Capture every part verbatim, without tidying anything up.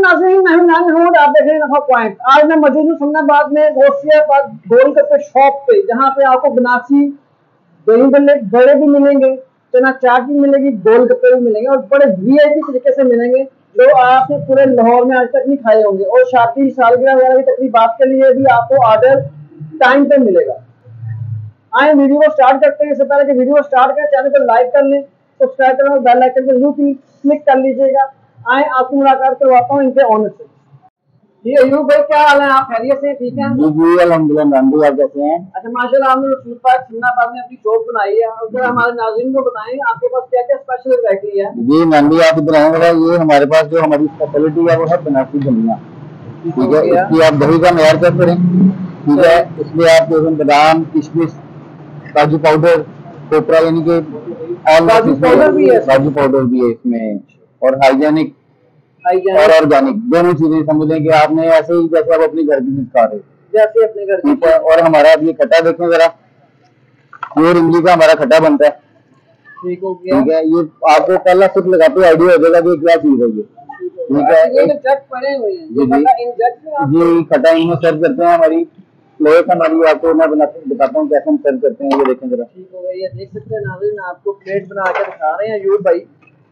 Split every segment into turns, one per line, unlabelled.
नाज़रीन, मैं हूं नानूर, आप देख रहे हैं नफा पॉइंट। आज मैं मौजूद हूं सुन्नाबाद में गौसियाबाद गोलगप्पे शॉप पे, जहां पे आपको बनारसी दही बल्ले बड़े भी मिलेंगे, चना चाट भी मिलेगी, गोलगप्पे भी मिलेंगे और बड़े वीआईपी तरीके से मिलेंगे जो आपने पूरे लाहौर में आज तक नहीं खाए होंगे। और शादी सालगिरह वगैरह की तकरीबात के लिए भी आपको ऑर्डर टाइम पे मिलेगा। आए वीडियो को स्टार्ट करते हैं। इससे पहले कि वीडियो स्टार्ट करें, चैनल को लाइक कर लें, सब्सक्राइब करें और बेल आइकन पर जरूर क्लिक कर लीजिएगा। आए आपको मुलाकात करवाता हूँ इनके ऑनर से। जी अयूब भाई, क्या हाल है? आप खैरियत से? ठीक है
जी जी अल्हम्दुलिल्लाह। नाम आप कैसे हैं?
अच्छा माशाल्लाह, आपने रसूल पाक सुन्नाबाद में अपनी शॉप बनाई है। अगर हमारे नाज़रीन को बताएं आपके पास क्या क्या स्पेशल वैरायटी है?
जी मैं भी आप इधर आऊंगा। ये हमारे पास जो हमारी स्पेशलिटी है वो है बनारसी धनिया। ठीक है, इसकी आप दही का मेयार चेक करें। ठीक है, इसमें आप जो बादाम, किशमिश, काजू पाउडर, कोपरा यानी कि
काजू पाउडर भी है,
काजू पाउडर भी है इसमें, और हाइजेनिक और ऑर्गेनिक दोनों चीजें समझ लें कि आपने ऐसे ही जैसे आप अपने घर की चीज खा रहे
जैसे अपने घर की।
ठीक है, और हमारा ये खट्टा देखें जरा, प्योर इमली का हमारा खट्टा बनता है।
ठीक हो गया।
ठीक है, ये आपको पहला सिर्फ लगाते आइडिया हो जाएगा कि क्या चीज है ये। ठीक है,
ये जग पड़े हुए हैं
जी जी जी खट्टा इनमें सर्व करते हैं। हमारी लोहे का हमारी आपको मैं बताता हूँ कैसे हम सर्व करते हैं। ये देखें जरा।
ठीक हो गया, ये देख सकते हैं नाज़रीन, आपको प्लेट बना के दिखा रहे हैं यूब भाई।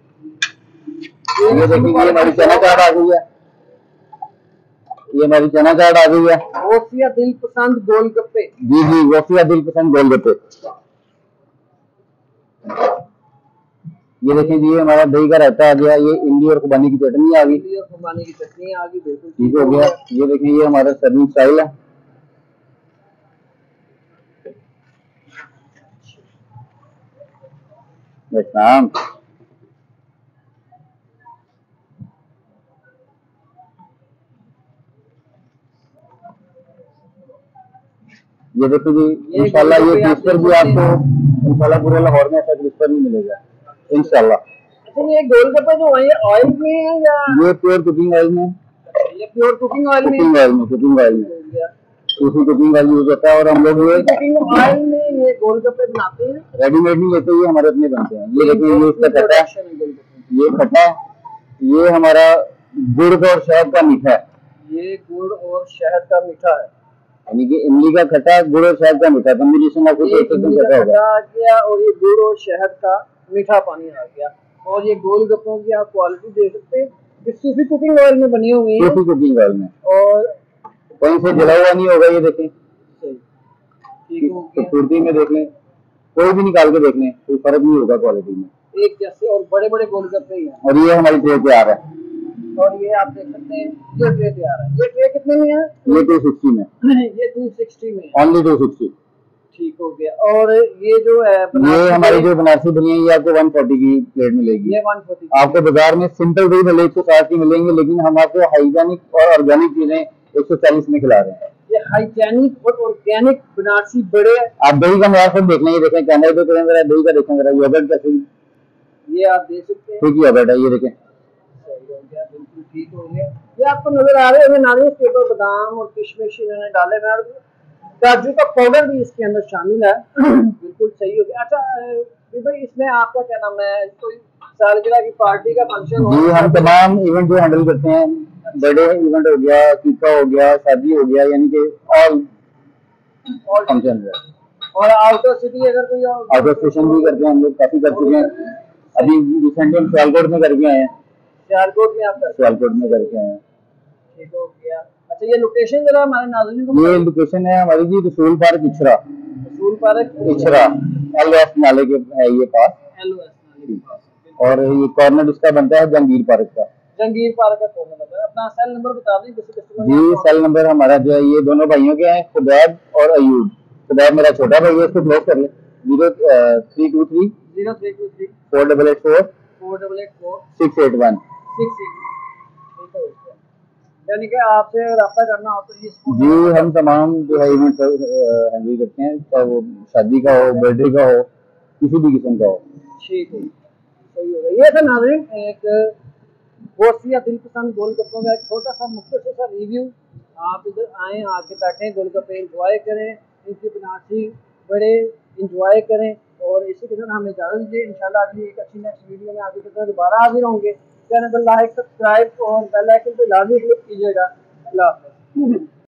ये देखिए, ये हमारी चना चाट आ गई है। ये हमारी चना चाट आ गई है।
गौसिया दिल पसंद गोलगप्पे। जी
जी गौसिया दिल पसंद गोलगप्पे। ये देखें जी, ये हमारा दही का रायता आ गया। ये इमली और खुबानी की चटनी आ गई।
इमली और खुबानी की चटनी आ गई, बिल्कुल
ठीक हो गया। ये देखें, ये हमारा सर्विंग स्टाइल है। नाम ये देखो जी, इंशाल्लाह ये क्रिस्पर भी आपको इंशाल्लाह पूरे लाहौर में ऐसा क्रिस्पर नहीं मिलेगा इंशाल्लाह।
अच्छा, ये गोलगप्पे जो है ये ऑयल में है या?
ये प्योर कुकिंग ऑयल में।
ये प्योर कुकिंग ऑयल में
कुकिंग ऑयल में कुकिंग ऑयल में उसी कुकिंग ऑयल यूज होता है। और हम लोग ये
कुकिंग ऑयल में ये गोलगप्पे बनाते हैं,
रेडीमेड नहीं लेते, ये हमारे अपने बनते हैं। ये देखिए, ये इसका खट्टा है, ये खट्टा, ये हमारा गुड़ और शहद का मीठा है।
ये गुड़ और शहद का मीठा है,
यानी कि इमली का खट्टा, गुड़ और शहद का मीठा कॉम्बिनेशन आपको
आ गया। और ये गुड़ और शहद का मीठा पानी आ गया। और ये गोलगप्पों की आप क्वालिटी देख सकते हैं, सूफी कुकिंग ऑयल में बनी हुई है।
सूफी कुकिंग ऑयल में, और कहीं से जला हुआ नहीं होगा। ये देखें,
ठीक हो गया।
खूबसूरती में देख लें, कोई भी निकाल के देख लें, कोई फर्क नहीं होगा क्वालिटी में,
एक जैसे। और बड़े बड़े गोलगप्पे ही हैं।
और ये हमारी ट्रे तैयार है।
और ये आप देख सकते हैं, ये ट्रे तैयार है। ये ट्रे कितने में है?
ये टू सिक्सटी में।
ये टू सिक्सटी में,
ओनली टू सिक्सटी।
ठीक हो गया। और ये जो है
ये हमारी जो बनारसी बनी है, ये आपको वन फोर्टी की प्लेट मिलेगी।
ये वन फोर्टी। आपको
बाजार में सिंपल दही भले एक सौ साठ की मिलेंगे, लेकिन हम आपको हाइजेनिक और ऑर्गेनिक चीजें एक सौ चालीस में खिला रहे हैं।
ये हाइजेनिक और ऑर्गेनिक बनारसी बड़े।
आप दही का मेयार खुद देख लें। ये देखें, कैमरे पे करें जरा, दही का देखें जरा, योगर्ट कैसे,
ये आप देख सकते हैं।
ठीक है बेटा, ये देखें,
सही हो गया, बिल्कुल ठीक हो गया। ये आपको नजर आ रहे हैं नारियल के ऊपर बादाम और किशमिश इन्होंने डाले हैं, काजू का पाउडर भी इसके अंदर शामिल है। बिल्कुल सही हो गया। अच्छा भाई, इसमें आपका क्या नाम है? कोई सालगिरह की पार्टी का फंक्शन हो?
जी हम तमाम इवेंट जो हैंडल करते हैं, बर्थडे इवेंट हो गया, टीका हो गया, शादी हो गया, यानी कि ऑल ऑल फंक्शन है।
और आउट ऑफ सिटी अगर कोई
आउट ऑफ स्टेशन भी करते हैं, हम लोग काफी कर चुके हैं। अभी रिसेंटली हम सियालकोट में करके आए हैं।
सियालकोट में आप
सियालकोट में करके आए हैं।
ठीक हो गया। अच्छा, ये लोकेशन जरा हमारे नाज़रीन को।
ये लोकेशन है हमारी जी रसूल पार्क इचरा।
रसूल पार्क
इचरा एल एस नाले के है ये पास।
एल एस नाले के पास।
और ये कॉर्नर इसका बनता है जंगीर पार्क का।
जंगीर पार्क का कॉर्नर बनता है। अपना सेल नंबर बता दें किसी कस्टमर
जी। सेल नंबर हमारा जो है, ये दोनों भाइयों के हैं, खुदैब और अयूब। खुदैब मेरा छोटा भाई है, इसको क्लोज कर ले। Zero three two three
zero three two three
four double eight four
four double eight four
six eight one
six eight. यानी कि आपसे रब्ता करना हो तो ये
जी हम तमाम जो है इवेंट हैंडल करते हैं, चाहे वो शादी का हो, बर्थडे का हो, किसी भी किस्म का हो।
ठीक है, सही हो गया। ये था नाज़रीन एक गौसिया दिल पसंद गोलगप्पों का एक छोटा सा मुख्तसर सा रिव्यू। आप इधर आएँ, आके बैठें, गोलगप्पे एंजॉय करें, इनकी बनारसी बड़े एंजॉय करें। और इसी के साथ हमें इजाज़त दीजिए। इंशाल्लाह अगली एक अच्छी नेक्स्ट वीडियो में आपके साथ दोबारा हाजिर होंगे। चैनल को लाइक सब्सक्राइब और बेल आइकन पे लाजमी क्लिक कीजिएगा। अल्लाह हाफ़िज़।